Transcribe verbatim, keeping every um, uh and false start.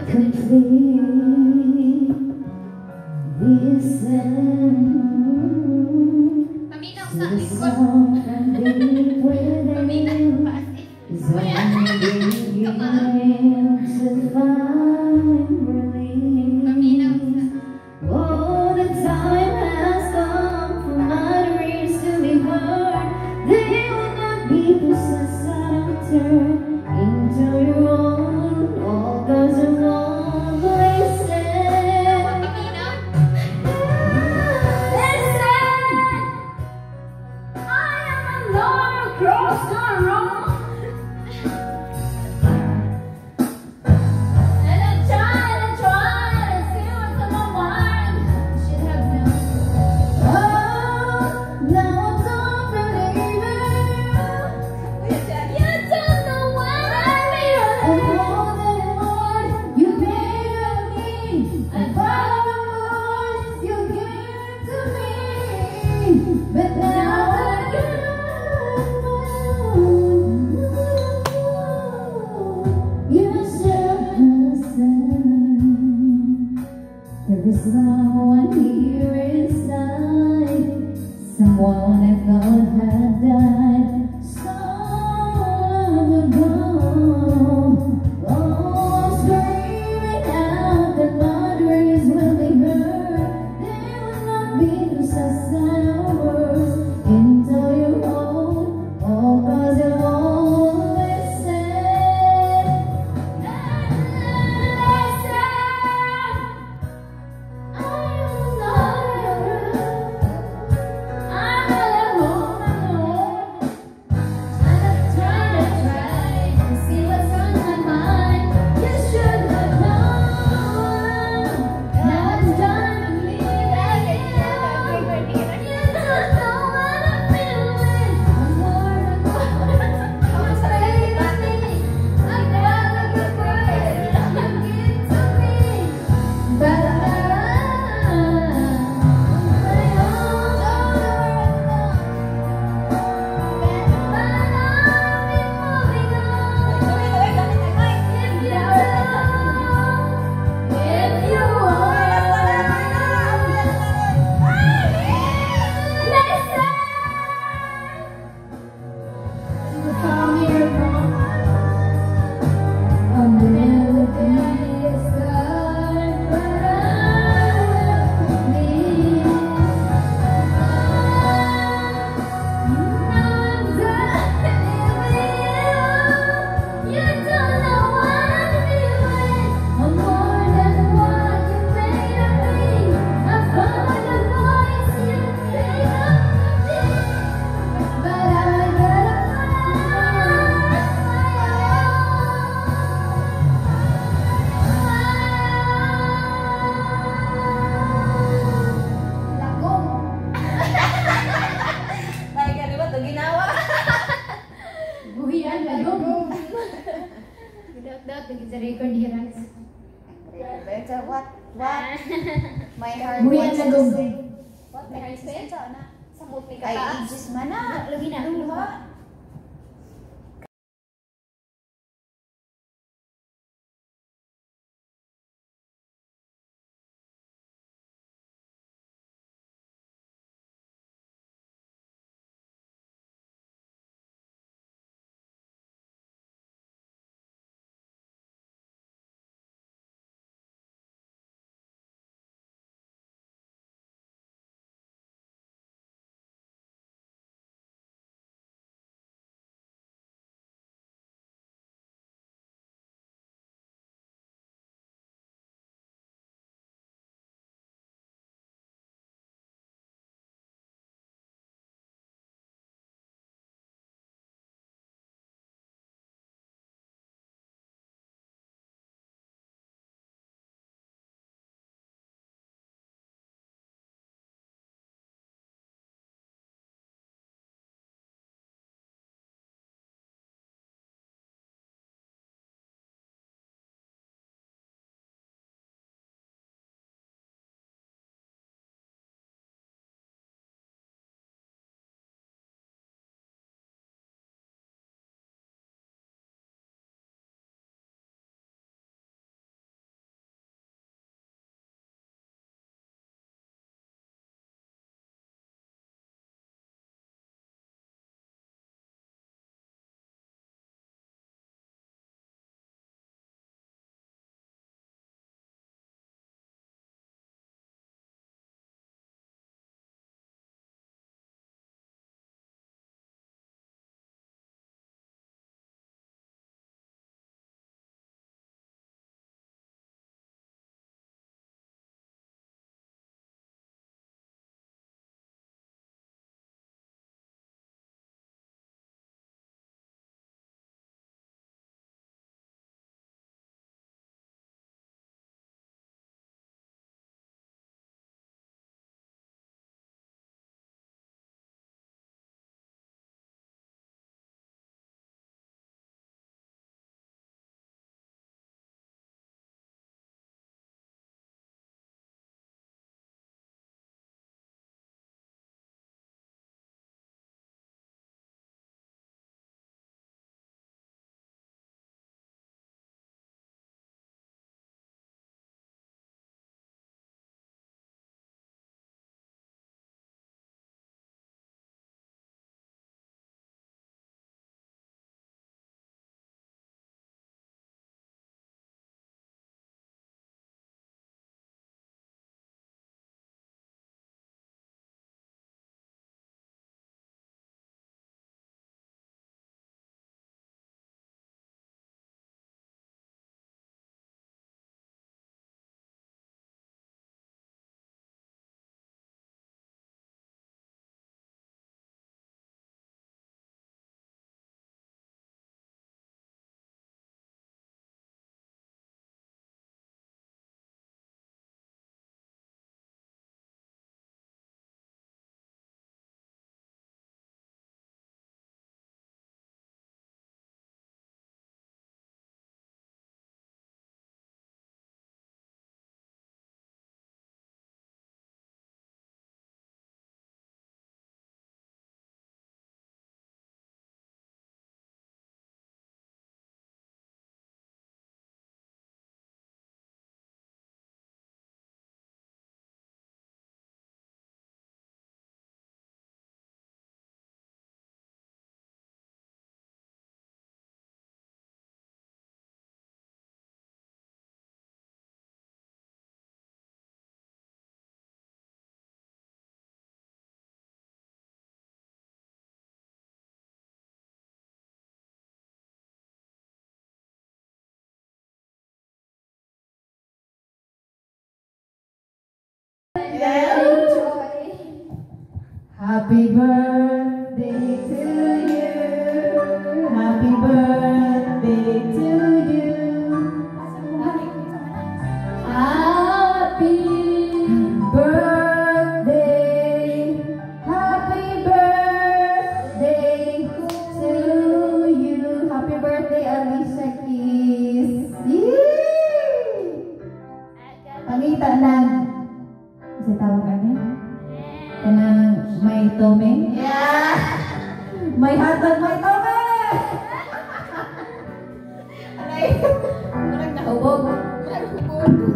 complete this end. Paminaw So sa the likod. song and deep within is only beginning to find relief. Oh, the time has come for my dreams to be heard. They will not be possessed and turned into your own. All goes wrong, listen. Listen, I am alone across the road. And I try and try to see what's on my mind. Should have known. Oh, now I don't believe it. You don't know what I mean. And more than more, you made of me. And all the more you gave to me. But now I know you're still innocent. There is someone here inside, someone I thought had died so long ago. Oh, I'm screaming out that my dreams will be heard. They will not be possessed and words into your own, all cause you won't listen. Listen, I am not alone. I'm alone, alone. I'm trying to try to see what's on my mind. You should have known. Now it's time to leave again. You don't know what I'm feeling. I'm more than more. I'm afraid of me. I'm not a good person. You give to me. But I buhian lagom. Dapat lagi sa record ni Rax. What? What? My heart Buhian wants to lagom. sing. What? May heart say? Sa multi ka Ay, taas. ages mana. Lagi na. Luha. Happy birthday to you. Happy birthday to you. Happy birthday. Happy birthday to you. Happy birthday, Alicia Kiss. Yee! Pangita lang. Kasi tawag ka niya? Kanang may tome? Yeah! May hotdog, may tome! Alay! Murag nahubog. Murag hubog.